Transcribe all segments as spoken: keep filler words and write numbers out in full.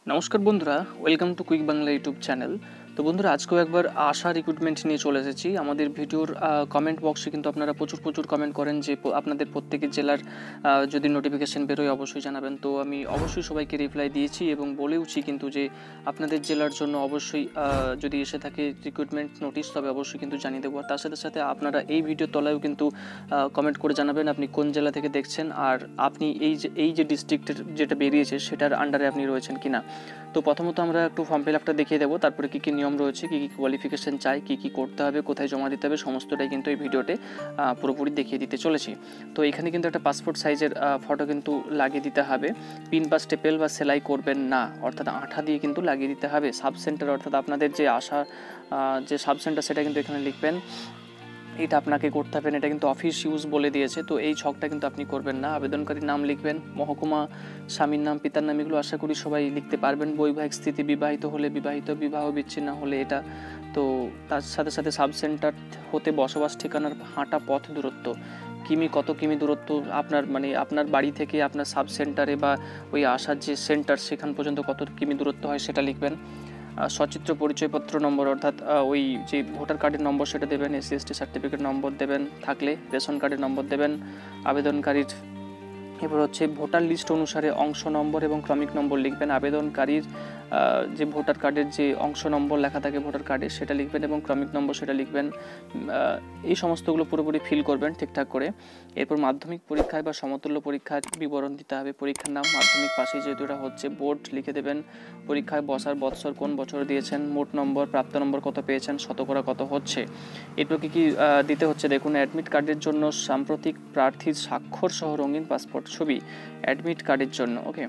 নমস্কার বন্ধুরা, welcome to quick Bangla YouTube channel. তো বন্ধুরা, আজকেও একবার আশা রিক্রুটমেন্ট নিয়ে চলে এসেছি। আমাদের ভিডিওর কমেন্ট বক্সে কিন্তু আপনারা প্রচুর প্রচুর কমেন্ট করেন যে আপনাদের প্রত্যেকের জেলার যদি নোটিফিকেশান বেরোয় অবশ্যই জানাবেন। তো আমি অবশ্যই সবাইকে রিপ্লাই দিয়েছি এবং বলেওছি কিন্তু যে আপনাদের জেলার জন্য অবশ্যই যদি এসে থাকে রিক্রুটমেন্ট নোটিশ, তবে অবশ্যই কিন্তু জানিয়ে দেবো। তার সাথে সাথে আপনারা এই ভিডিওর তলায়ও কিন্তু কমেন্ট করে জানাবেন আপনি কোন জেলা থেকে দেখছেন, আর আপনি এই যে এই যে ডিস্ট্রিক্টের যেটা বেরিয়েছে সেটার আন্ডারে আপনি রয়েছেন কিনা। তো প্রথমত আমরা একটু ফর্ম ফিল আপটা দেখিয়ে দেবো, তারপরে কী কী নিয়ম রয়েছে, কী কী কোয়ালিফিকেশান চাই, কী কী করতে হবে, কোথায় জমা দিতে হবে, সমস্তটাই কিন্তু এই ভিডিওতে পুরোপুরি দেখিয়ে দিতে চলেছি। তো এখানে কিন্তু একটা পাসপোর্ট সাইজের ফটো কিন্তু লাগিয়ে দিতে হবে। পিন বা স্টেপেল বা সেলাই করবেন না, অর্থাৎ আঠা দিয়ে কিন্তু লাগিয়ে দিতে হবে। সাব সেন্টার অর্থাৎ আপনাদের যে আশা যে সাব সেন্টার সেটা কিন্তু এখানে লিখবেন, এটা আপনাকে করতে হবে। এটা কিন্তু অফিস ইউজ বলে দিয়েছে, তো এই ছকটা কিন্তু আপনি করবেন না। আবেদনকারীর নাম লিখবেন, মহকুমা, স্বামীর নাম, পিতার নাম, এগুলো আশা করি সবাই লিখতে পারবেন। বৈবাহিক স্থিতি, বিবাহিত হলে বিবাহিত, বিবাহ বিচ্ছিন্ন হলে এটা। তো তার সাথে সাথে সাব সেন্টার হতে বসবাস ঠিকানার হাঁটা পথ দূরত্ব, কিমি কত কিমি দূরত্ব আপনার, মানে আপনার বাড়ি থেকে আপনার সাব সেন্টারে বা ওই আসার যে সেন্টার সেখান পর্যন্ত কত কিমি দূরত্ব হয় সেটা লিখবেন। সচিত্র পরিচয়পত্র নম্বর অর্থাৎ ওই যে ভোটার কার্ডের নম্বর সেটা দেবেন। এসসি এসটি সার্টিফিকেট নম্বর দেবেন, থাকলে রেশন কার্ডের নম্বর দেবেন আবেদনকারীর। এবার হচ্ছে ভোটার লিস্ট অনুসারে অংশ নম্বর এবং ক্রমিক নম্বর লিখবেন। আবেদনকারীর যে ভোটার কার্ডের যে অংশ নম্বর লেখা থাকে ভোটার কার্ডে সেটা লিখবেন এবং ক্রমিক নম্বর সেটা লিখবেন। এই সমস্তগুলো পুরোপুরি ফিল করবেন ঠিকঠাক করে। এরপর মাধ্যমিক পরীক্ষায় বা সমতুল্য পরীক্ষার বিবরণ দিতে হবে। পরীক্ষার নাম, মাধ্যমিক পাশেই যেহেতু এটা হচ্ছে বোর্ড লিখে দেবেন। পরীক্ষায় বসার বৎসর কোন বছর দিয়েছেন, মোট নম্বর, প্রাপ্ত নম্বর কত পেয়েছেন, শতকরা কত হচ্ছে। এরপর কী কী দিতে হচ্ছে দেখুন। অ্যাডমিট কার্ডের জন্য সাম্প্রতিক প্রার্থীর স্বাক্ষর সহ রঙিন পাসপোর্ট ছবি অ্যাডমিট কার্ডের জন্য, ওকে।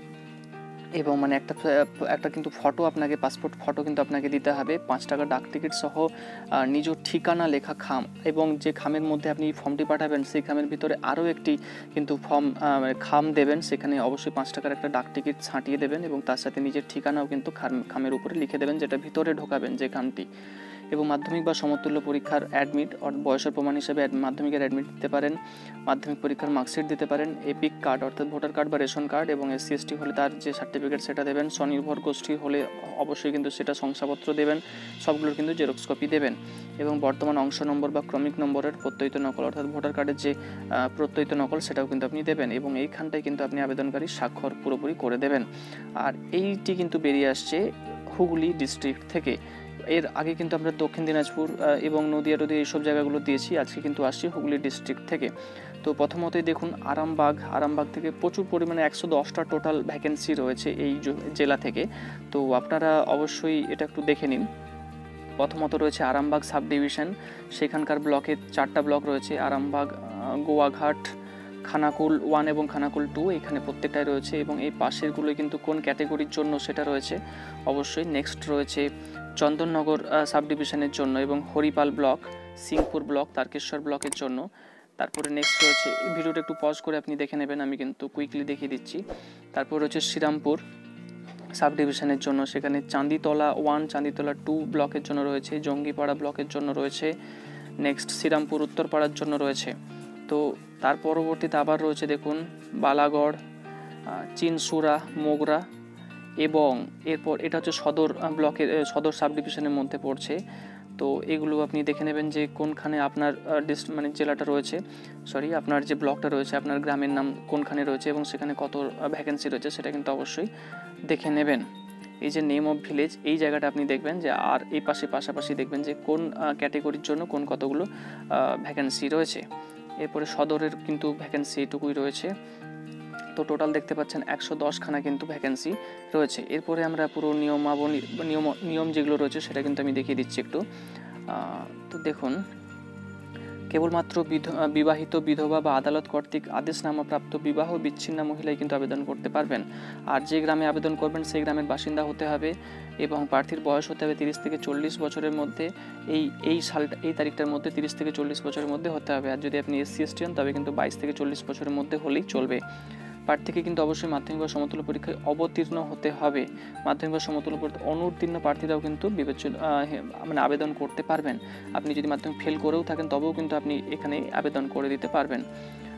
এবং মানে একটা একটা কিন্তু ফটো আপনাকে, পাসপোর্ট ফটো কিন্তু আপনাকে দিতে হবে। পাঁচ টাকা ডাক টিকিট সহ নিজ ঠিকানা লেখা খাম, এবং যে খামের মধ্যে আপনি ফর্মটি পাঠাবেন সেই খামের ভিতরে আরও একটি কিন্তু ফর্ম খাম দেবেন, সেখানে অবশ্যই পাঁচ টাকার একটা ডাক টিকিট ছাঁটিয়ে দেবেন এবং তার সাথে নিজের ঠিকানাও কিন্তু খামের উপরে লিখে দেবেন, যেটা ভিতরে ঢোকাবেন যে খামটি। এবং মাধ্যমিক বা সমতুল্য পরীক্ষার অ্যাডমিট বয়সের প্রমাণ হিসেবে মাধ্যমিকের অ্যাডমিট দিতে পারেন, মাধ্যমিক পরীক্ষার মার্কশিট দিতে পারেন, এপিক কার্ড অর্থাৎ ভোটার কার্ড বা রেশন কার্ড, এবং এসসি এসটি হলে তার যে সার্টিফিকেট সেটা দেবেন। স্বনির্ভর গোষ্ঠী হলে অবশ্যই কিন্তু সেটা শংসাপত্র দেবেন, সবগুলোর কিন্তু জেরক্স কপি দেবেন। এবং বর্তমান অংশ নম্বর বা ক্রমিক নম্বরের প্রত্যয়িত নকল অর্থাৎ ভোটার কার্ডের যে প্রত্যয়িত নকল সেটাও কিন্তু আপনি দেবেন, এবং এইখানটায় কিন্তু আপনি আবেদনকারী স্বাক্ষর পুরোপুরি করে দেবেন। আর এইটি কিন্তু বেরিয়ে আসছে হুগলি ডিস্ট্রিক্ট থেকে। এর আগে কিন্তু আমরা দক্ষিণ দিনাজপুর এবং নদিয়া টদিয়া এইসব জায়গাগুলো দিয়েছি, আজকে কিন্তু আসছি হুগলি ডিস্ট্রিক্ট থেকে। তো প্রথমতই দেখুন আরামবাগ, আরামবাগ থেকে প্রচুর পরিমাণে একশো দশটা টোটাল ভ্যাকেন্সি রয়েছে এই জেলা থেকে। তো আপনারা অবশ্যই এটা একটু দেখে নিন। প্রথমত রয়েছে আরামবাগ সাব ডিভিশন, সেখানকার ব্লকে চারটা ব্লক রয়েছে, আরামবাগ, গোয়াঘাট, খানাকুল ওয়ান এবং খানাকুল টু, এখানে প্রত্যেকটাই রয়েছে। এবং এই পাশেরগুলো কিন্তু কোন ক্যাটেগরির জন্য সেটা রয়েছে অবশ্যই। নেক্সট রয়েছে চন্দননগর সাব ডিভিশনের জন্য এবং হরিপাল ব্লক, সিংপুর ব্লক, তারকেশ্বর ব্লকের জন্য। তারপরে নেক্সট রয়েছে, এই ভিডিওটা একটু পজ করে আপনি দেখে নেবেন, আমি কিন্তু কুইকলি দেখিয়ে দিচ্ছি। তারপর রয়েছে শ্রীরামপুর সাব ডিভিশনের জন্য, সেখানে চাঁদিতলা ওয়ান, চাঁদিতলা টু ব্লকের জন্য রয়েছে, জঙ্গিপাড়া ব্লকের জন্য রয়েছে। নেক্সট শ্রীরামপুর উত্তরপাড়ার জন্য রয়েছে। তো তার পরবর্তীতে আবার রয়েছে দেখুন বালাগড়, চিনসুরা, মোগরা, এবং এরপর এটা হচ্ছে সদর ব্লকের সদর সাব ডিভিশনের মধ্যে পড়ছে। তো এগুলো আপনি দেখে নেবেন যে কোনখানে আপনার ডিস্ট মানে জেলাটা রয়েছে, সরি আপনার যে ব্লকটা রয়েছে, আপনার গ্রামের নাম কোনখানে রয়েছে এবং সেখানে কত ভ্যাকেন্সি রয়েছে সেটা কিন্তু অবশ্যই দেখে নেবেন। এই যে নেম অফ ভিলেজ, এই জায়গাটা আপনি দেখবেন যে, আর এই পাশে পাশাপাশি দেখবেন যে কোন ক্যাটেগরির জন্য কোন কতগুলো ভ্যাকেন্সি রয়েছে। এরপরে সদরের কিন্তু ভ্যাকেন্সি এটুকুই রয়েছে। তো টোটাল দেখতে পাচ্ছেন একশো দশখানা কিন্তু ভ্যাকেন্সি রয়েছে। এরপরে আমরা পুরো নিয়মাবলী নিয়ম নিয়ম যেগুলো রয়েছে সেটা কিন্তু আমি দেখিয়ে দিচ্ছি একটু। তো দেখুন, কেবলমাত্র বিবাহিত, বিধবা বা আদালত কর্তৃক আদেশনামাপ্রাপ্ত বিবাহ বিচ্ছিন্ন মহিলাই কিন্তু আবেদন করতে পারবেন। আর যে গ্রামে আবেদন করবেন সেই গ্রামের বাসিন্দা হতে হবে এবং প্রার্থীর বয়স হতে হবে তিরিশ থেকে চল্লিশ বছরের মধ্যে। এই এই সালটা এই তারিখটার মধ্যে তিরিশ থেকে চল্লিশ বছরের মধ্যে হতে হবে। আর যদি আপনি এসসি এসটি হন তবে কিন্তু বাইশ থেকে চল্লিশ বছরের মধ্যে হলেই চলবে। প্রার্থীকে কিন্তু অবশ্যই মাধ্যমিক বা সমতুল্য পরীক্ষায় অবতীর্ণ হতে হবে। মাধ্যমিক বা সমতুল্য পরীক্ষায় অনুত্তীর্ণ প্রার্থীরাও কিন্তু বিবেচনা মানে আবেদন করতে পারবেন। আপনি যদি মাধ্যমিক ফেল করেও থাকেন তবেও কিন্তু আপনি এখানে আবেদন করে দিতে পারবেন।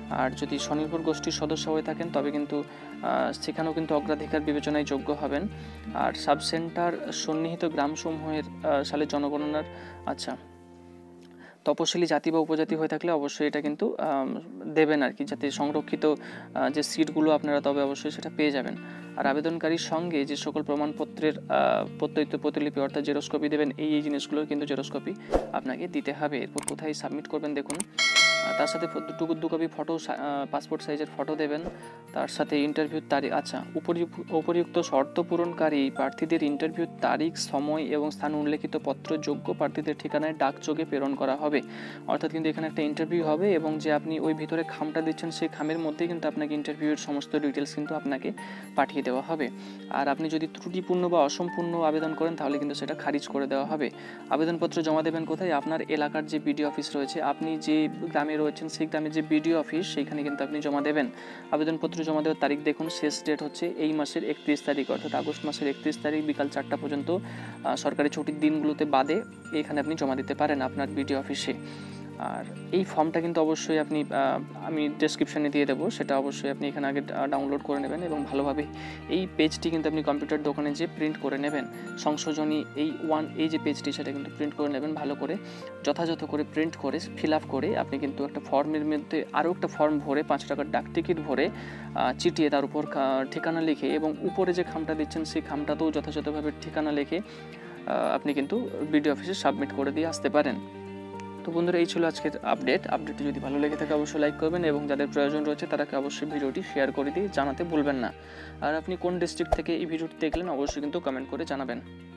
আর যদি স্বনির্ভর গোষ্ঠীর সদস্য হয়ে থাকেন তবে কিন্তু সেখানেও কিন্তু অগ্রাধিকার বিবেচনায় যোগ্য হবেন। আর সাব সেন্টার সন্নিহিত গ্রামসমূহের সালে জনগণনার আচ্ছা তপশিলি জাতি বা উপজাতি হয়ে থাকলে অবশ্যই এটা কিন্তু দেবেন আর কি, যাতে সংরক্ষিত যে সিটগুলো আপনারা তবে অবশ্যই সেটা পেয়ে যাবেন। আর আবেদনকারীর সঙ্গে যে সকল প্রমাণপত্রের প্রত্যয়িত প্রতিলিপি অর্থাৎ জেরক্সকপি দেবেন, এই এই জিনিসগুলোর কিন্তু জেরক্সকপি আপনাকে দিতে হবে। এরপর কোথায় সাবমিট করবেন দেখুন, তার সাথে দুটো দু কপি ফটো, পাসপোর্ট সাইজের ফটো দেবেন। তার সাথে ইন্টারভিউর তারিখ, আচ্ছা উপরিউক্ত শর্ত পূরণকারী প্রার্থীদের ইন্টারভিউর তারিখ, সময় এবং স্থান উল্লেখিত পত্র যোগ্য প্রার্থীদের ঠিকানায় ডাকযোগে প্রেরণ করা হবে। অর্থাৎ কিন্তু এখানে একটা ইন্টারভিউ হবে এবং যে আপনি ওই ভিতরে খামটা দিচ্ছেন সেই খামের মধ্যেই কিন্তু আপনাকে ইন্টারভিউয়ের সমস্ত ডিটেলস কিন্তু আপনাকে পাঠিয়ে দেওয়া হবে। আর আপনি যদি ত্রুটিপূর্ণ বা অসম্পূর্ণ আবেদন করেন তাহলে কিন্তু সেটা খারিজ করে দেওয়া হবে। আবেদনপত্র জমা দেবেন কোথায়? আপনার এলাকার যে বিডিও অফিস রয়েছে, আপনি যে গ্রামে রয়েছেন সেই গ্রামের যে বিডিও অফিস সেইখানে কিন্তু আপনি জমা দেবেন। আবেদনপত্র জমা দেওয়ার তারিখ দেখুন, শেষ ডেট হচ্ছে এই মাসের একত্রিশ তারিখ, অর্থাৎ আগস্ট মাসের একত্রিশ তারিখ বিকাল চারটা পর্যন্ত। সরকারি ছুটির দিনগুলোতে বাদে এখানে আপনি জমা দিতে পারেন আপনার বিডিও অফিসে। আর এই ফর্মটা কিন্তু অবশ্যই আপনি আমি ডেসক্রিপশানে দিয়ে দেবো, সেটা অবশ্যই আপনি এখানে আগে ডাউনলোড করে নেবেন এবং ভালোভাবে এই পেজটি কিন্তু আপনি কম্পিউটার দোকানে যে প্রিন্ট করে নেবেন। সংশোধনী এই ওয়ান এই যে পেজটি সেটা কিন্তু প্রিন্ট করে নেবেন ভালো করে, যথাযথ করে প্রিন্ট করে ফিল আপ করে আপনি কিন্তু একটা ফর্মের মধ্যে আরও একটা ফর্ম ভরে পাঁচ টাকার ডাক টিকিট ভরে চিটিয়ে তার উপর ঠিকানা লিখে এবং উপরে যে খামটা দিচ্ছেন সেই খামটাতেও যথাযথভাবে ঠিকানা লিখে আপনি কিন্তু বিডিও অফিসে সাবমিট করে দিয়ে আসতে পারেন। তো বন্ধুরা, এই ছিল আজকের আপডেট। আপডেটটি যদি ভালো লেগে থাকে অবশ্যই লাইক করবেন এবং যাদের প্রয়োজন রয়েছে তারাকে অবশ্যই ভিডিওটি শেয়ার করে দিয়ে জানাতে ভুলবেন না। আর আপনি কোন ডিস্ট্রিক্ট থেকে এই ভিডিওটি দেখলেন অবশ্যই কিন্তু কমেন্ট করে জানাবেন।